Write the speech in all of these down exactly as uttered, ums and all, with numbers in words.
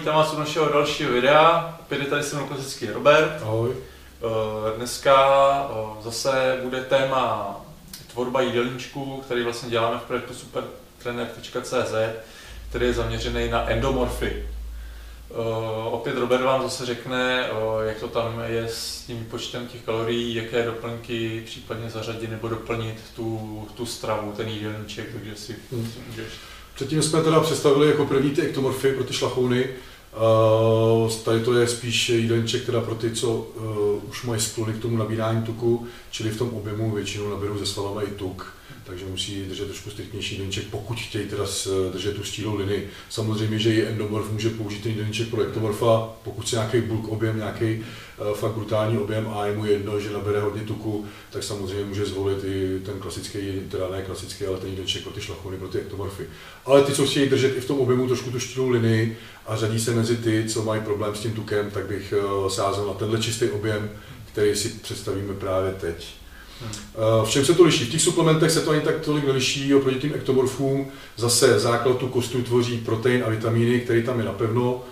vítám vás u našeho dalšího videa. Opět je tady se mnou klasický Robert. Ahoj. Dneska zase bude téma tvorba jídelníčku, který vlastně děláme v projektu supertrener tečka cé zet, který je zaměřený na endomorfy. Opět Robert vám zase řekne, jak to tam je s tím počtem těch kalorií, jaké doplňky případně zařadit nebo doplnit tu, tu stravu, ten jídelníček, takže si hmm. můžeš. Předtím jsme teda představili jako první ty ektomorfy pro ty šlachouny. Uh, tady to je spíš jídelníček teda pro ty, co uh, už mají sklony k tomu nabírání tuku, čili v tom objemu většinou naberou ze svalama i tuk, takže musí držet trošku striktnější jídelníček, pokud chtějí teda držet tu stílou linii. Samozřejmě, že i endomorf může použít ten jídelníček pro ektomorfa, pokud si nějaký bulk objem, nějaký uh, fakt brutální objem a je mu jedno, že nabere hodně tuku, tak samozřejmě může zvolit i ten klasický, teda ne klasický, ale ten jídelníček pro ty šlachouny, pro ty ektomorfy. Ale ty, co chtějí držet i v tom objemu trošku tu stílou linii a řadí se mezi ty, co mají problém s tím tukem, tak bych uh, sázel na tenhle čistý objem, který si představíme právě teď. Hmm. V čem se to liší? V těch suplementech se to ani tak tolik neliší oproti tím ektomorfům. Zase základ tu kostru tvoří protein a vitamíny, který tam je napevno.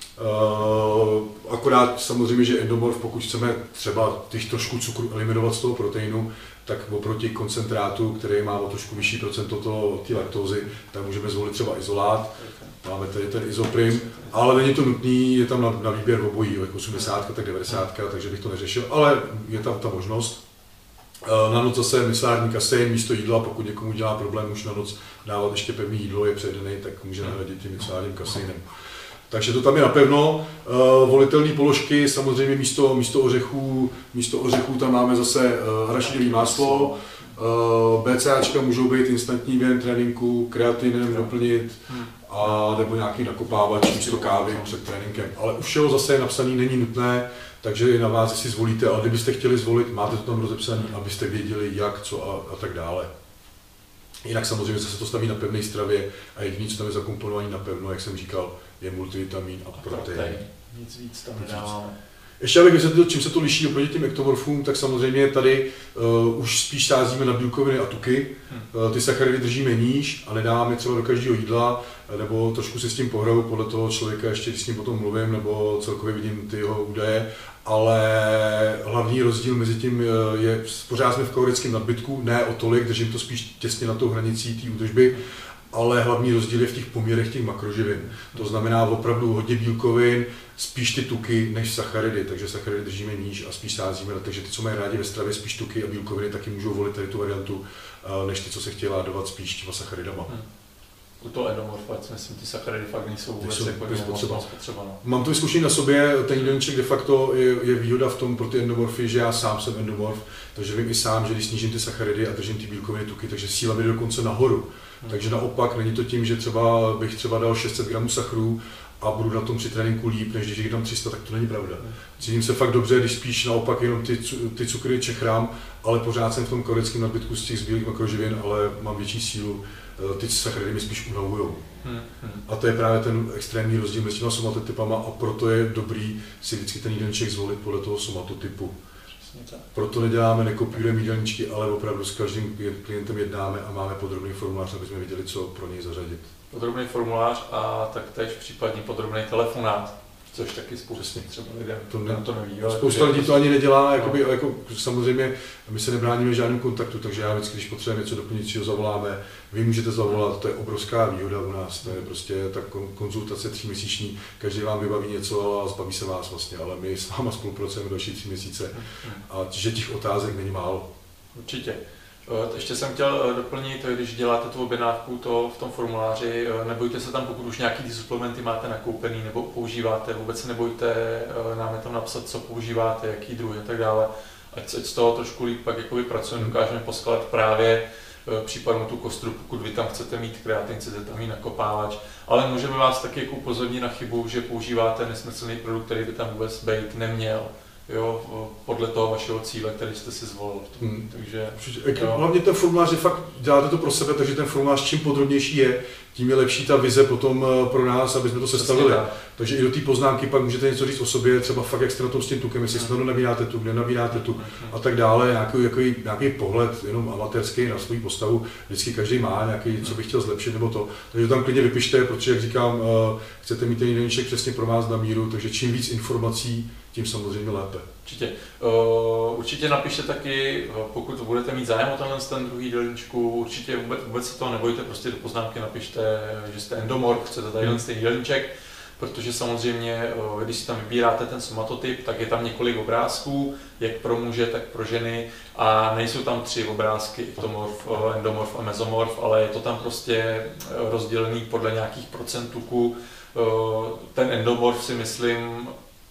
Akorát samozřejmě, že endomorf, pokud chceme třeba těch trošku cukru eliminovat z toho proteinu, tak oproti koncentrátu, který má o trošku vyšší procento toho, té laktózy, tak můžeme zvolit třeba izolát. Máme tady ten izoprim, ale není to nutný, je tam na, na výběr obojí, jak osmdesát, tak devadesát, takže bych to neřešil, ale je tam ta možnost. Na noc zase myslární kasein místo jídla, pokud někomu dělá problém už na noc dávat ještě pevné jídlo, je předený, tak může nahradit tím myslárním kaseinem. Takže to tam je napevno. Uh, volitelné položky, samozřejmě místo, místo, ořechů, místo ořechů tam máme zase uh, arašidové máslo. Uh, BCAčka můžou být instantní během tréninku, kreatinem doplnit, a nebo nějaký nakopávač místo kávy před tréninkem. Ale u všeho zase je napsaný, není nutné, takže je na vás, jestli zvolíte, ale kdybyste chtěli zvolit, máte to tam rozepsané, abyste věděli jak, co a, a tak dále. Jinak samozřejmě se to staví na pevné stravě a jediné, co tam je zakomponované na pevno, jak jsem říkal, je multivitamin a protein. Nic víc tam nedáváme. Ještě abych vysvětlil, čím se to liší oproti těm ektomorfům, tak samozřejmě tady uh, už spíš sázíme na bílkoviny a tuky. Uh, ty sacharidy držíme níž a nedáváme třeba do každého jídla, nebo trošku si s tím pohraju podle toho člověka, ještě když s ním potom mluvím, nebo celkově vidím ty jeho údaje. Ale hlavní rozdíl mezi tím je, pořád jsme v kalorickém nadbytku, ne o tolik, držím to spíš těsně na tou hranicí té údržby, ale hlavní rozdíl je v těch poměrech těch makroživin. To znamená opravdu hodně bílkovin, spíš ty tuky než sacharidy, takže sacharidy držíme níž a spíš sázíme, takže ty, co mají rádi ve stravě spíš tuky a bílkoviny, taky můžou volit tady tu variantu, než ty, co se chtějí ládovat spíš těma sacharidama. Hmm. U toho endomorfa, myslím, ty sacharidy fakt nejsou vůbec jako spotřeba. No. Mám to vyzkoušení na sobě, ten jídelníček de facto je, je výhoda v tom pro ty endomorfy, že já sám jsem endomorf, takže vím i sám, že když snížím ty sacharidy a držím ty bílkoviny tuky, takže síla mi jde dokonce nahoru. Hmm. Takže naopak není to tím, že třeba bych třeba dal šest set gramů sachrů a budu na tom při tréninku líp, než když jich dám tři sta, tak to není pravda. Hmm. Cítím se fakt dobře, když spíš naopak jenom ty, ty cukry čechrám, ale pořád jsem v tom kalorickém nadbytku z těch zbylých makroživin, ale mám větší sílu. Ty sacharidy mi spíš unavujou. Hmm, hmm. A to je právě ten extrémní rozdíl mezi těma somatotypama a proto je dobrý si vždycky ten jídelníček zvolit podle toho somatotypu. Proto neděláme, nekopírujeme jídelníčky, ale opravdu s každým klientem jednáme a máme podrobný formulář, aby jsme viděli, co pro něj zařadit. Podrobný formulář a taktéž případně podrobný telefonát. Což taky spousta třeba lidem to, ne, to neví. Spousta lidí to ani nedělá, jakoby, no. jako, samozřejmě my se nebráníme žádným kontaktu, takže já vždycky, když potřebujeme něco doplňujícího, zavoláme, vy můžete zavolat, to je obrovská výhoda u nás, to je prostě ta konzultace tříměsíční, každý vám vybaví něco a zbaví se vás vlastně, ale my s váma spolupracujeme další tři měsíce a že těch otázek není málo. Určitě. Ještě jsem chtěl doplnit, když děláte tu objednávku to v tom formuláři, nebojte se tam, pokud už nějaký ty suplementy máte nakoupený nebo používáte, vůbec se nebojte nám je tam napsat, co používáte, jaký druhy a tak dále. Ať z toho trošku líp pak jakoby pracujeme, dokážeme poskládat právě případnou tu kostru, pokud vy tam chcete mít kreatin, chcete tam mít nakopávač, ale můžeme vás taky jako upozornit na chybu, že používáte nesmyslný produkt, který by tam vůbec být neměl. jo, podle toho vašeho cíle, který jste si zvolil. Hmm. Takže, hlavně ten formulář, že fakt děláte to pro sebe, takže ten formulář čím podrobnější je, tím je lepší ta vize potom pro nás, aby jsme to sestavili. Takže i do té poznámky pak můžete něco říct o sobě, třeba fakt jak jste na tom s tím tukem, jestli snadno nabíráte tuk, nenabíráte tuk a tak dále, nějaký, nějaký, nějaký pohled jenom amatérský na svou postavu, vždycky každý má nějaký, co by chtěl zlepšit nebo to. Takže tam klidně vypište, protože jak říkám, chcete mít ten jídelníček přesně pro vás na míru, takže čím víc informací, tím samozřejmě lépe. Určitě. Uh, určitě napište taky, pokud budete mít zájem o tenhle ten druhý jídelníčku, určitě vůbec, vůbec se toho nebojte, prostě do poznámky napište, že jste endomorf, chcete tady hmm. ten jídelníček, protože samozřejmě, když si tam vybíráte ten somatotyp, tak je tam několik obrázků, jak pro muže, tak pro ženy a nejsou tam tři obrázky, ektomorf, endomorf a mezomorf, ale je to tam prostě rozdělený podle nějakých procent tuku. Ten endomorf si myslím,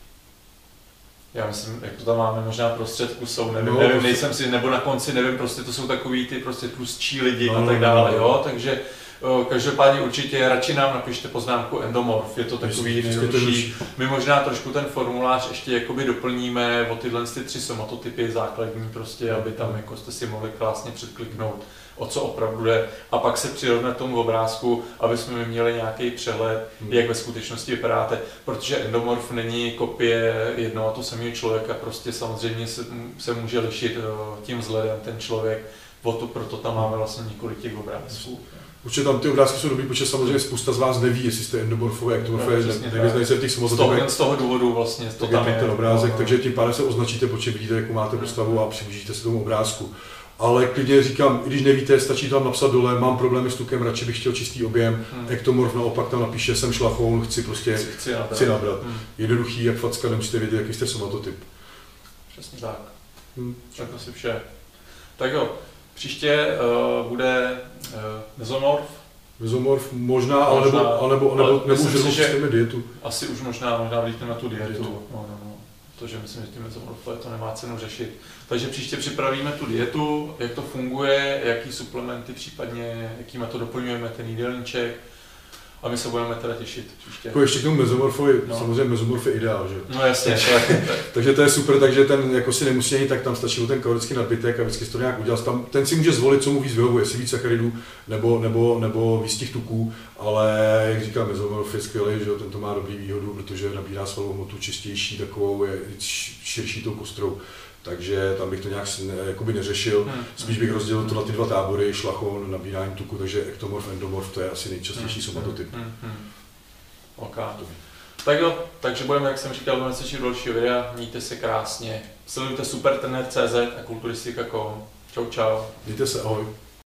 já myslím, jak to tam máme, možná prostředku jsou, nevím, no, nevím prostě... nejsem si, nebo na konci, nevím, prostě to jsou takový ty prostě tlustší lidi no, a tak dále, no, no. jo, takže o, každopádně určitě radši nám napište poznámku endomorf, je to takový nejlepší. My možná trošku ten formulář ještě jakoby doplníme o tyhle ty tři somatotypy základní, prostě, aby tam jako jste si mohli krásně předkliknout, o co opravdu jde, a pak se přirovnat tomu obrázku, aby jsme měli nějaký přehled, hmm. jak ve skutečnosti vypadáte, protože endomorf není kopie jednoho a toho samého člověka, prostě samozřejmě se, se může lišit tím vzhledem ten člověk, o to, proto tam máme vlastně několik těch obrázků. Určitě tam ty obrázky jsou dobrý, protože samozřejmě spousta z vás neví, jestli jste endomorfové, ektomorfové, nevyznají se v těch somatotipech. Z toho důvodu vlastně to tam je. Ten obrázek, no, takže tím pádem se označíte, protože vidíte, jakou máte postavu a přiblížíte se tomu obrázku. Ale klidně říkám, i když nevíte, stačí tam napsat dole, mám problémy s tukem, radši bych chtěl čistý objem, hmm. ektomorf naopak tam napíše, jsem šlachoun, chci prostě chci, chci nabrat. Chci nabrat. Hmm. Jednoduchý, jak facka, nemusíte vědět, jaký jste somatotyp. Přesně tak. Hmm. Tak asi vše. Tak jo, příště uh, bude uh, mezomorf. Mezomorf možná, možná ale nebo, ale nebo, ale nebo, nebo už rozpustíme dietu. Asi už možná, možná vlítneme na tu dietu. dietu. No, no, no. Protože myslím, že ty mezomorfové to nemá cenu řešit. Takže příště připravíme tu dietu, jak to funguje, jaký suplementy případně, jakýma to doplňujeme, ten jídelníček. A my se budeme teda těšit příště. Jako ještě k tomu mezomorfovi, no. Samozřejmě mezomorf je ideál, že? No jasně. Takže to je super, takže ten jako si nemusí ani tak, tam stačí ten kalorický nadbytek a vždycky to nějak udělat. Tam, ten si může zvolit, co mu víc vyhovuje, jestli víc sacharidů nebo, nebo, nebo víc těch tuků, ale jak říkám, mezomorf je skvělý, že ten to má dobrý výhodu, protože nabírá svalovou hmotu čistější, takovou, je širší tou kostrou. Takže tam bych to nějak jakoby neřešil, hmm. spíš bych rozdělil to na ty dva tábory, šlachoun, nabírání tuku, takže ektomorf, endomorf, to je asi nejčastější hmm. somatotyp. Hmm. Hmm. OK. Tak jo, takže budeme, jak jsem říkal, budeme se do dalšího videa, mějte se krásně, sledujte supertrener tečka cé zet a kulturistika tečka com. Čau čau. Mějte se, ahoj.